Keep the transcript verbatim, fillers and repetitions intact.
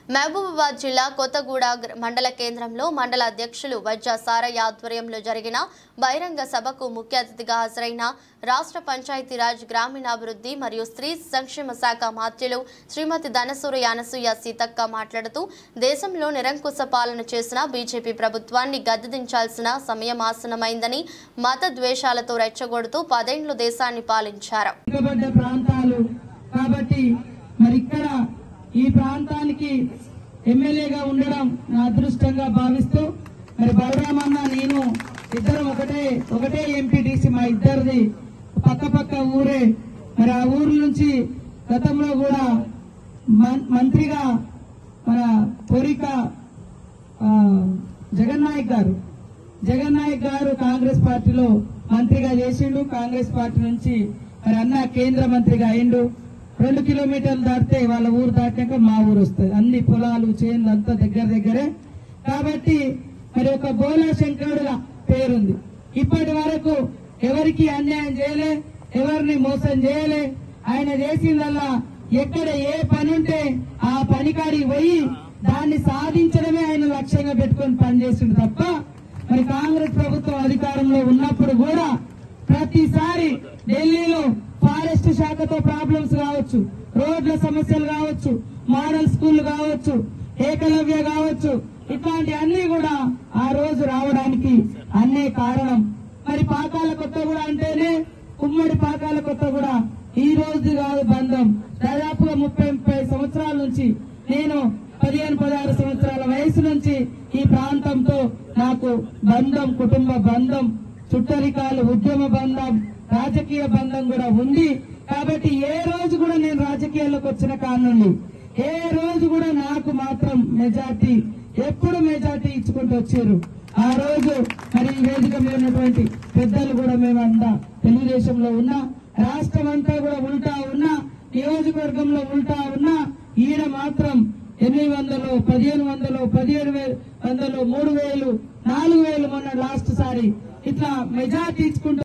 మహబూబాబాద్ జిల్లా కొత్తగూడ మండల కేంద్రంలో మండల అధ్యక్షులు వజ్జ సారయ్య ఆధ్వర్యంలో జరిగిన బహిరంగ సభకు ముఖ్య అతిథిగా హాజరైన రాష్ట్ర పంచాయతీరాజ్ గ్రామీణాభివృద్ధి మరియు స్త్రీ సంక్షేమ శాఖ మంత్రులు శ్రీమతి ధనసూరి అనసూయ సీతక్క మాట్లాడుతూ దేశంలో నిరంకుశ పాలన చేసిన బీజేపీ ప్రభుత్వాన్ని గద్దెదించాల్సిన సమయం ఆసన్నమైందని మత ద్వేషాలతో రెచ్చగొడుతూ పదేండ్లు దేశాన్ని పాలించారు. ఈ ప్రాంతానికి ఎమ్మెల్యేగా ఉండడం నా అదృష్టంగా భావిస్తూ మరి బలరామన్న నేను ఇద్దరం ఒకటే ఒకటే ఎంపీటీసీ మా ఇద్దరిది పక్క పక్క ఊరే. మరి ఆ ఊరు నుంచి గతంలో కూడా మంత్రిగా మన కోరిక జగన్నాయక్ గారు జగన్నాయక్ గారు కాంగ్రెస్ పార్టీలో మంత్రిగా చేసిండు. కాంగ్రెస్ పార్టీ నుంచి మరి అన్న కేంద్ర మంత్రిగా అయిండు. రెండు కిలోమీటర్లు దాటితే వాళ్ళ ఊరు దాటాక మా ఊరు వస్తుంది. అన్ని పొలాలు చేన్లు అంతా దగ్గర దగ్గరే కాబట్టి మరి ఒక బోలా శంకరుడుగా పేరుంది. ఇప్పటి వరకు ఎవరికి అన్యాయం చేయలే, ఎవరిని మోసం చేయలే. ఆయన చేసిందల్లా ఎక్కడ ఏ పని ఉంటే ఆ పనికాడికి పోయి దాన్ని సాధించడమే ఆయన లక్ష్యంగా పెట్టుకొని పనిచేసిండు తప్ప మరి కాంగ్రెస్ ప్రభుత్వం అధికారంలో ఉన్నప్పుడు కూడా ప్రతిసారి ఢిల్లీలో ఫారెస్ట్ శాఖతో ప్రాబ్లమ్స్ కావచ్చు, రోడ్ల సమస్యలు కావచ్చు, మోడల్ స్కూల్ కావచ్చు, ఏకలవ్య కావచ్చు, ఇట్లాంటి అన్ని కూడా ఆ రోజు రావడానికి అన్నే కారణం. మరి పాకాల కొత్తగూడ అంటేనే ఉమ్మడి పాకాల కొత్తగూడ ఈ రోజు కాదు బంధం. దాదాపుగా ముప్పై ముప్పై సంవత్సరాల నుంచి నేను పదిహేను పదహారు సంవత్సరాల వయసు నుంచి ఈ ప్రాంతంతో నాకు బంధం, కుటుంబ బంధం, చుట్టరికాలు, ఉద్యమ బంధం, రాజకీయ బంధం కూడా ఉంది. కాబట్టి ఏ రోజు కూడా నేను రాజకీయాల్లోకి వచ్చిన కారణండి ఏ రోజు కూడా నాకు మాత్రం మెజార్టీ ఎప్పుడు మెజార్టీ ఇచ్చుకుంటూ వచ్చారు. ఆ రోజు మరి వేదిక మీద ఉన్నటువంటి పెద్దలు కూడా మేమంతా తెలుగుదేశంలో ఉన్నా, రాష్ట్రం అంతా కూడా ఉల్టా ఉన్నా, నియోజకవర్గంలో ఉల్టా ఉన్నా, ఈయన మాత్రం ఎనిమిది వందలు పదిహేను వందలు పదిహేడు వేలు వందలు మూడు వేలు నాలుగు వేలు మొన్న లాస్ట్ సారి ఇట్లా మెజార్టీ ఇచ్చుకుంటూ